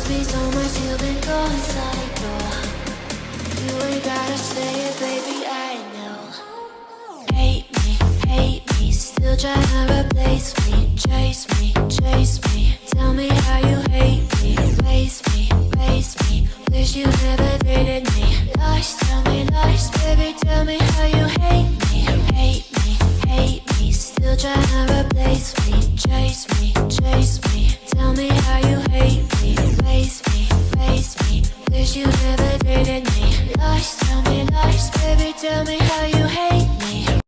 me so much you can go inside door. You ain't gotta say it, baby, I know. Hate me, still tryna replace me. Chase me, tell me how you hate me. Waste me, wish you never dated me. Lies, tell me lies, baby, tell me how you hate me. Hate me, still tryna replace me. Chase me, tell me how you hate me. Waste me, wish you never dated me. Lies, tell me lies, baby, tell me how you hate me.